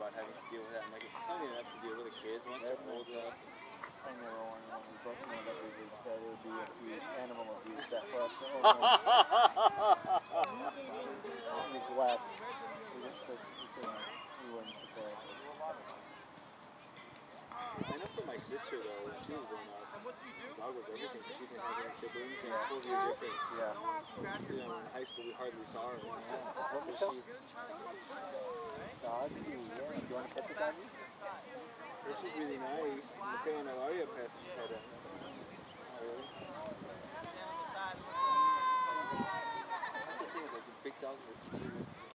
about having to deal with that. I'm like, it's funny enough to deal with the kids once they're old enough. I never wanted one. We both know that it would be abuse, animal abuse, that for us. Neglect. We wouldn't prepare. I know for my sister though, when she was growing up, dog was everything. She didn't have any siblings, and 12-year difference. Yeah. You know, in high school we hardly saw her. What was she? Doggy, yeah. Do you want to pet the doggy? This was really nice. Mateo and Ilaria passed each other. Oh, really? That's the thing, is like the big dogs are easier